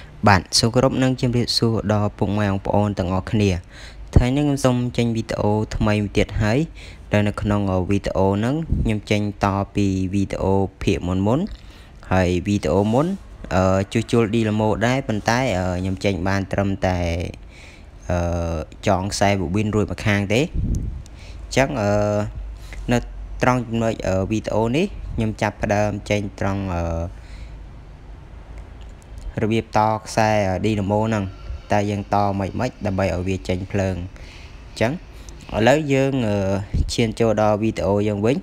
Bạn số group nâng chim riêng số đo bụng mèo ôn tầng ở kia thấy những zoom trên video thay mai tiệt hái đây là con ở video nâng nhằm tranh to vì video phía muốn hay video muốn chui đi là một đấy bên tay ở nhằm tranh ban trầm tại chọn sai bộ pin rồi mà khang thế chắc nó trong nơi ở video ní nhằm chập đầm tranh trongរបៀបតខ្សែ Dynamo ហ្នឹងតែយើងតមិនដើម្បីឲ្យវាចេញភ្លើងអញ្ចឹងឥឡូវយើងឈានចូលដល់វីដេអូយើងវិញ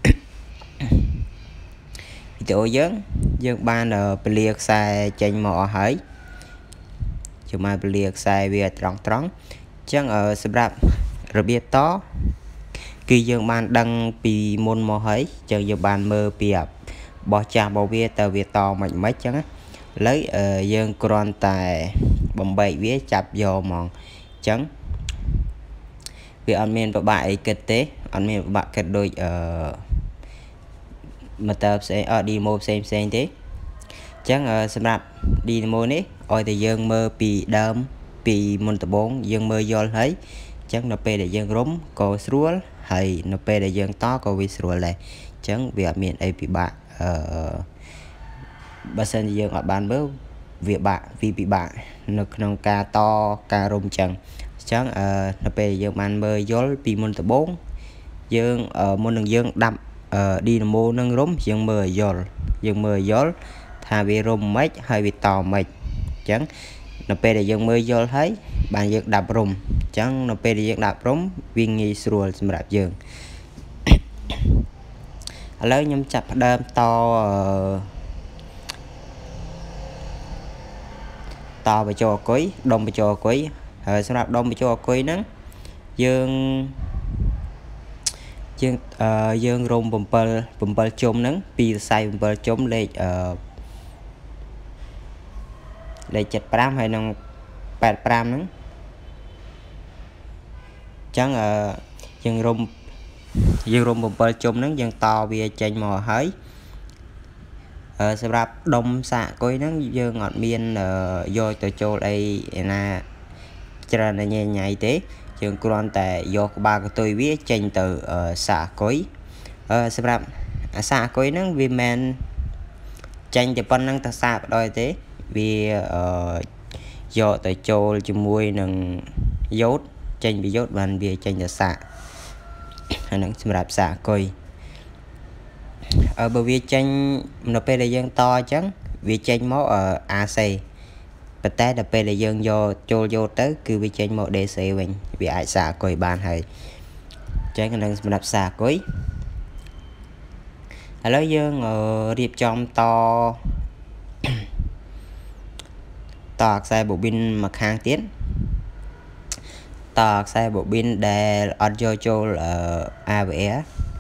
វីដេអូយើងបានពលាខ្សែចេញមកអស់ហើយយើងបានពលាខ្សែវាត្រង់អញ្ចឹងសម្រាប់របៀបតគឺយើងបានដឹងពីមុនមកហើយអញ្ចឹងយើងបានមើលពីបោះចាស់របស់វាតើវាតមិនអញ្ចឹងលើយើងគ្រាន់តែបំបែកវាចាប់យកហ្មងអញ្ចឹងវាអត់មានប្របាក់អីគិតទេអត់មានប្របាក់គិតដូចmotor ផ្សេងDynamo ផ្សេងទេអញ្ចឹងសម្រាប់ Dynamo នេះឲ្យតែយើងមើលពីដើមពីមុនដំបូងយើងមើលយល់ហើយអញ្ចឹងនៅពេលដែលយើងរុំក៏ស្រួលហើយនៅពេលដែលយើងតក៏វាស្រួលដែរអញ្ចឹងវាអត់មានអីពិបាកបើសិនជាយើងអត់បានមើលវាពិបាកនៅក្នុងការតការរុំចឹងអញ្ចឹងនៅពេលយើងបានមើលយល់ពីមុនដំបូងយើងមុននឹងយើងដាប់Dynamo នឹងរុំយើងមើលយល់ថាវារុំម៉េចហើយវាតម៉េចអញ្ចឹងនៅពេលដែលយើងមើលយល់ហើយបានយើងដាប់រុំអញ្ចឹងនៅពេលដែលយើងដាប់រុំវាងាយស្រួលសម្រាប់យើងឥឡូវខ្ញុំចាប់ផ្ដើមតបញ្ចូលអគុយដុំបញ្ចូលអគុយហើយសម្រាប់ដុំបញ្ចូលអគុយហ្នឹងយើងរុំ7ជុំហ្នឹងពីខ្សែ7ជុំលេខ75ហើយនឹង85ហ្នឹងអញ្ចឹងយើងរុំ7ជុំហ្នឹងយើងតវាចេញមកហើយសម្រាប់ដុំសាកអគុយហ្នឹងយើងអត់មានយកទៅចូលអីណាច្រើនញ៉ៃទេយើងគ្រាន់តែយកក្បាលកតុយវាចេញទៅសាកអគុយសម្រាប់អាសាកអគុយហ្នឹងវាមិនចេញតែប៉ុណ្្នឹងទៅសាកបដ ாய் ទេវាយកទៅចូលជាមួយនឹងយ៉ូតចេញពីយ៉ូតបានវាចេញទៅសាកអាហ្នឹងសម្រាប់សាកអគុយបើវាចេញនៅពេលដែលយើងតអញ្ចឹងវាចេញមក AC ប៉ុន្តែដល់ពេលដែលយើងយកចូលយកទៅគឺវាចេញមក DC វិញវាអាចសាកអគុយបានហើយអញ្ចឹងនឹងសម្រាប់សាកអគុយឥឡូវយើងរៀបចំតខ្សែបូប៊ីនមកខាងទៀតខ្សែបូប៊ីនដែលអត់យកចូល AVR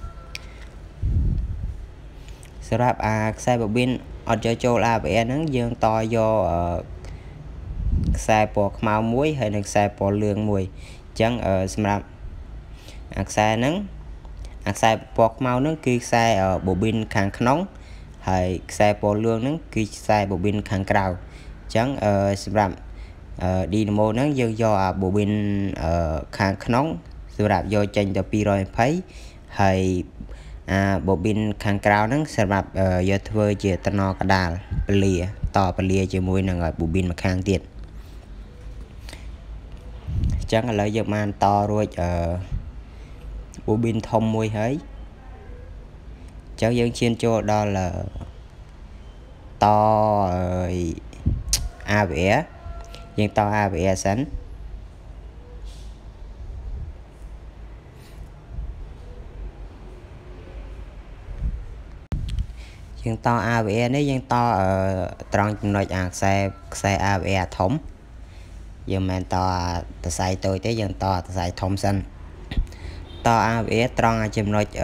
សម្រាប់ខ្សែបូប៊ីនអត់យកចូល AVR ហ្នឹងយើងតយកខ្សែពណ៌ខ្មៅមួយហើយនិងខ្សែពណ៌លឿងមួយអញ្ចឹងសម្រាប់ខ្សែហ្នឹងខ្សែពណ៌ខ្មៅហ្នឹងគឺខ្សែបូប៊ីនខាងក្នុងហើយខ្សែពណ៌លឿងហ្នឹងគឺខ្សែបូប៊ីនខាងក្រៅអញ្ចឹងសម្រាប់Dynamo ហ្នឹងយើងយកបូប៊ីនខាងក្នុងសម្រាប់យកចេញទៅ220ហើយបូប៊ីនខាងក្រៅហ្នឹងសម្រាប់យកធ្វើជាតំណកដាលពលាជាមួយនឹងបូប៊ីនម្ខាងទៀតអញ្ចឹងឥឡូវយើងបានតរួចបូប៊ីនធំមួយហើយអញ្ចឹងយើងឈានចូលដល់AVR យើងត AVR សិនយើងត AVR នេះយើងតត្រង់ចំណុចខ្សែ AVR ធំយើងមិនតតសៃតូចទេយើងតតសៃធំសិនត AVR ត្រង់ចំណុច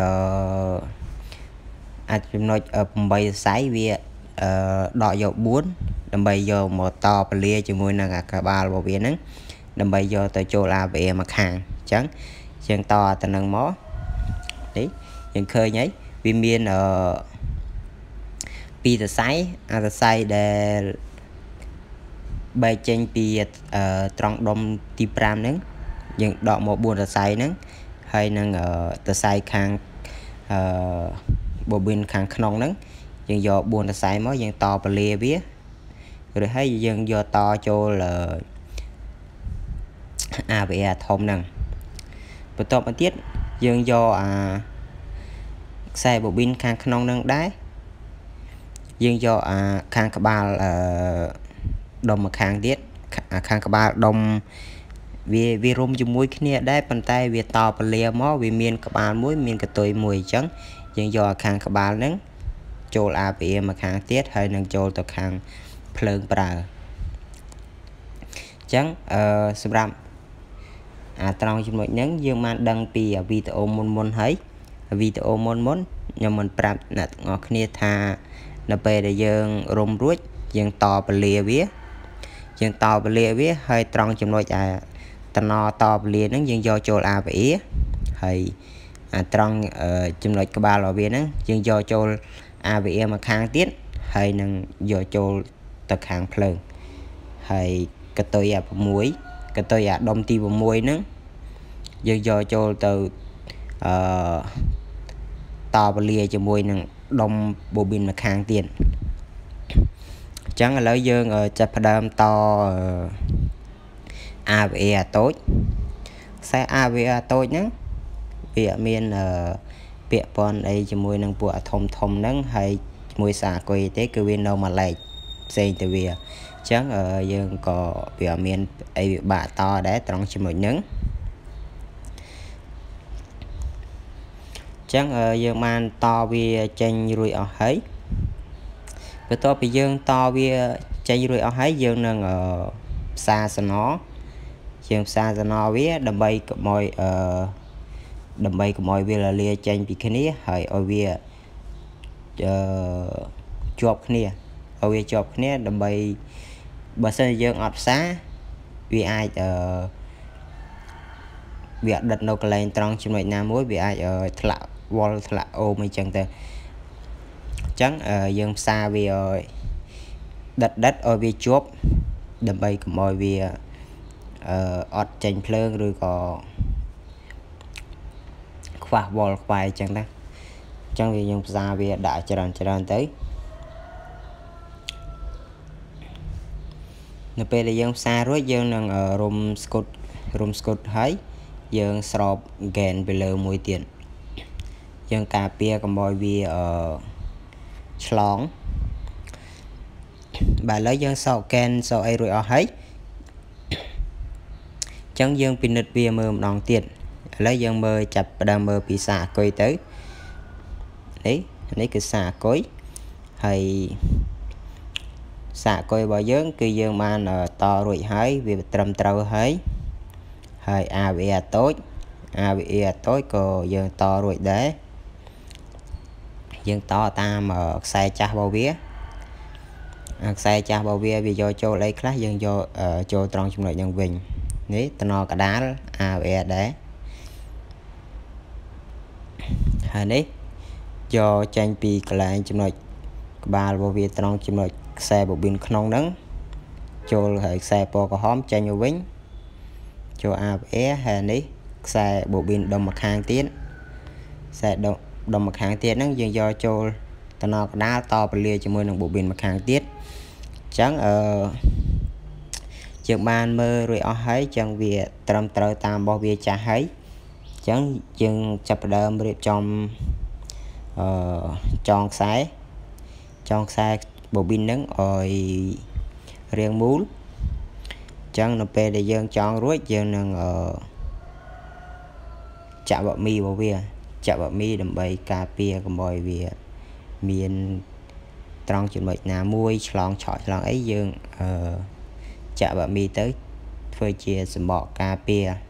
8សៃវាដកយក4ដើម្បីយកមកតពលាជាមួយនឹងកាបាល់របស់វាហ្នឹងដើម្បីយកទៅចូល AVR មកខាងអញ្ចឹងយើងតទៅនឹងមកនេះយើងឃើញហើយវាមានពីសរសៃដែលបែកចេញពីត្រង់ដុំទី5ហ្នឹងយើងដកមក4សរសៃហ្នឹងហើយនឹងសរសៃខាងបប៊ីនខាងក្នុងហ្នឹងយើងយក4សរសៃមកយើងតពលាវាឬហើយយើងយកតចូល AVR ធំហ្នឹងបន្ទាប់មកទៀតយើងយកខ្សែបប៊ីនខាងក្នុងហ្នឹងដែរយើងយកខាងក្បាលដុំមកខាងទៀតខាងក្បាលដុំវារុំជាមួយគ្នាដែរប៉ុន្តែវាតពលាមកវាមានក្បាលមួយមានកតុយមួយអញ្ចឹងយើងយកខាងក្បាលហ្នឹងចូល AVR មកខាងទៀតហើយនឹងចូលទៅខាងភ្លើងប្រើអញ្ចឹងសម្រាប់ត្រង់ចំណុចហ្នឹងយើងបានដឹងពីវីដេអូមុនហើយវីដេអូមុនខ្ញុំមិនប្រាប់អ្នកទាំងអស់គ្នាថានៅពេលដែលយើងរុំរួចយើងតពលាវាហើយត្រង់ចំណុចតំណតពលាហ្នឹងយើងយកចូល AVR ហើយត្រង់ចំណុចក្បាលរបស់វាហ្នឹងយើងយកចូល AVR មកខាងទៀតហើយនឹងយកចូលទៅខាងភ្លើងហើយកតុយ6កតុយដុំទី6ហ្នឹងយើងយកចូលទៅតពលាជាមួយនឹងដុំបូប៊ីនមកខាងទៀតអញ្ចឹងឥឡូវយើងចាប់ផ្ដើមត AVR តូចខ្សែ AVR តូចហ្នឹងវាអត់មានពាក់ព័ន្ធអីជាមួយនឹងពួកធំហ្នឹងហើយជាមួយសាគុយទេគឺវានៅមួយលេខផ្សេងទៅវាអញ្ចឹងយើងក៏វាអត់មានអីវិបាកតដែរត្រង់ចំណុចហ្នឹងអញ្ចឹងយើងបានតវាចេញរួចអស់ហើយបន្ទាប់ពីយើងតវាចេញរួចអស់ហើយយើងនឹងផ្សារសំណវាដើម្បីកុំឲ្យវាលាចេញពីគ្នាហើយឲ្យវាជាប់គ្នាដើម្បីបើសិនជាយើងអត់ផ្សារវាអាចវាដិតនៅកន្លែងត្រង់ចំណុចណាមួយវាអាចធ្លាក់វល់ធ្លាក់អូមអីចឹងទៅអញ្ចឹងយើងផ្សារវាឲ្យដិតឲ្យវាជាប់ដើម្បីកុំឲ្យវាអត់ចេញភ្លើងឬក៏ខ្វះវល់ខ្វាយចឹងណាអញ្ចឹងវាយើងផ្សារវាដាក់ច្រើនទៅនៅពេលដែលយើងផ្សាររួចយើងនឹងរុំស្គុតហើយយើងស្រោប gain ពីលើមួយទៀតយើងការពារកុំឲ្យវាឆ្លងបាទឥឡូវយើងសោក gain សោកអីរួចអស់ហើយអញ្ចឹងយើងពិនិត្យវាមើលម្ដងទៀតឥឡូវយើងចាប់ផ្ដើមមើលពីសាអគុយទៅនេះគឺសាអគុយហើយសាអគុយរបស់យើងគឺយើងបានតរួចហើយវាត្រឹមត្រូវហើយAVR តូចក៏យើងតរួចដែរយើងតតាមខ្សែចាស់របស់វាវាយកចូលអីខ្លះយើងយកចូលត្រង់ចំណុចហ្នឹងវិញនេះតំណកដាល AVR ដែរហើយនេះយកចេញពីកន្លែងចំណុចក្បាលរបស់វាត្រង់ចំណុចខ្សែបប៊ីនក្នុងហ្នឹងចូលហើយខ្សែពណ៌ក្រហមចេញមកវិញចូល AVR ហើយនេះខ្សែបប៊ីនដុំមកខាងទៀតខ្សែដុំមកខាងទៀតហ្នឹងយើងយកចូលតំណកដាលតពលាជាមួយនឹងបប៊ីនមកខាងទៀតអញ្ចឹងយើងបានមើលរួចអស់ហើយអញ្ចឹងវាត្រឹមត្រូវតាមរបស់វាចាស់ហើយអញ្ចឹងយើងចាប់ផ្ដើមរៀបចំចងខ្សែបប៊ីនហ្នឹងឲ្យរាងមូលអញ្ចឹងនៅពេលដែលយើងចងរួចយើងនឹងចាក់បៈមីរបស់វាដើម្បីការពារកុំឲ្យវាមានត្រង់ចំណុចណាមួយឆ្លងឆក់ឆ្លងអីយើងចាក់បៈមីទៅធ្វើជាសម្បកការពារអ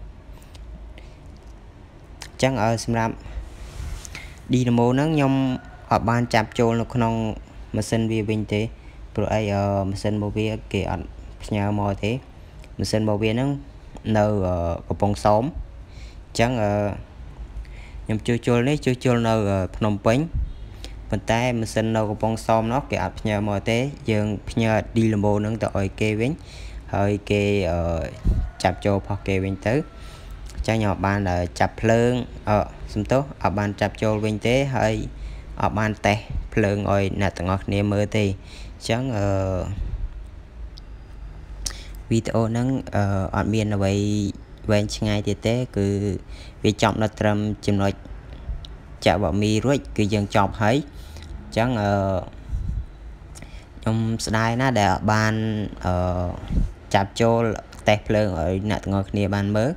ញ្ចឹងសម្រាប់ Dynamo ហ្នឹងខ្ញុំអត់បានចាប់ចូលនៅក្នុងម៉ាស៊ីនវាវិញទេព្រោះអីម៉ាស៊ីនរបស់វាគេអត់ផ្ញើមកទេម៉ាស៊ីនរបស់វាហ្នឹងនៅកំពង់សោមអញ្ចឹងខ្ញុំជួសជុលនៅភ្នំពេញប៉ុន្តែម៉ាស៊ីននៅកំពង់សោមនោះគេអត់ផ្ញើមកទេយើងផ្ញើ Dynamo ហ្នឹងទៅឲ្យគេវិញ hơi kê chạp cho phó kê bên tới cho nhỏ bạn là chạp phơn xung tốt ở bàn chạp cho bên tế hơi ở bàn tè phơn ơi nè tầng ngọt nè mơ thì chẳng video nắng ở miền là vậy vậy ngay thì tế cứ vì chọn là trầm chìm nói chào bảo mi rồi cứ dần chọc thấy chẳng trong slide nó để ở bàn chạp cho tè phơn ở nè tầng ngọt nè bàn mơ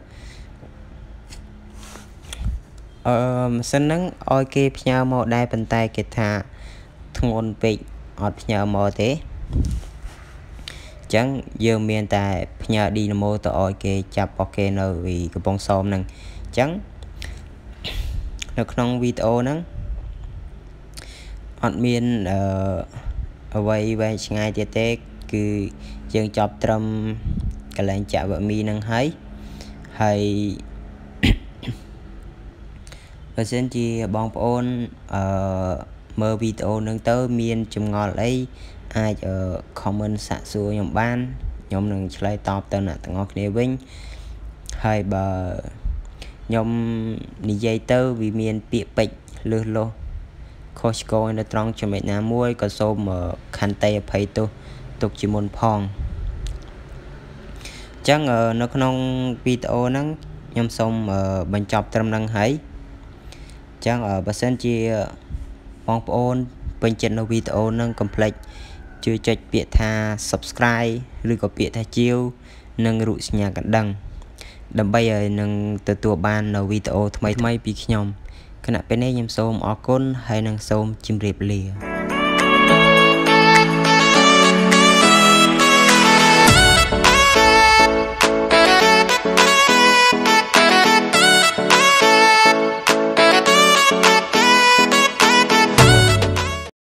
xin nắng oi kê nhau một đai bàn tay kê thà thôn bị ọt nhau một thế chẳng giờ miền tại nhà Dynamo tờ oi kê chạp ok nơi vì cái bóng xôm nâng chẳng nó trong video nắng ọt miền ở vậy vậy ngay tiết tế cứ dân chọc trầm cái lệnh chạm vợ mi nâng thấy hay và xin chị bóng ôn mơ video nâng tớ miền chùm ngọt lấy ai ở comment xạ xua nhóm ban nhóm nâng lấy top tên là ngọt nè vinh hay bờ nhóm đi dây tớ vì miền bịa bịch lư lô coach coi nó trong cho mẹ ná muối có xô mà khăn tay phải tu tục chỉ môn phong chắc nó không video nắng nhóm xong bên chọc tâm năng thấy chắc ở bà sen chia bóng ôn bên trên nó video nâng complete chưa chạy biệt tha subscribeឬក៏ពាក្យថាជាវនិងរូបសញ្ញាកណ្ដឹងដើម្បីឲ្យនឹងទទួលបាននៅវីដេអូថ្មីៗពីខ្ញុំគណៈពេលនេះខ្ញុំសូមអរគុណហើយនឹងសូមជម្រាបលា